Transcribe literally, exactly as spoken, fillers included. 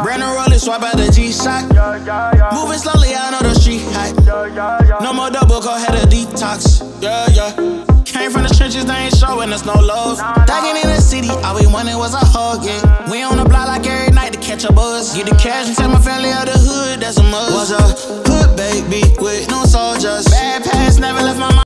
Brand new roller, swipe out the G-Shock. Moving slowly, I know the street hype. No more double, go ahead a detox. Yeah, yeah. Came from the trenches, they ain't showing us no love. Thugging in the city, all we wanted was a hug, yeah. We on the block like every night to catch a buzz. Get the cash and tell my family out the hood, that's a must. Was a hood baby with no soldiers. Bad past never left my mind.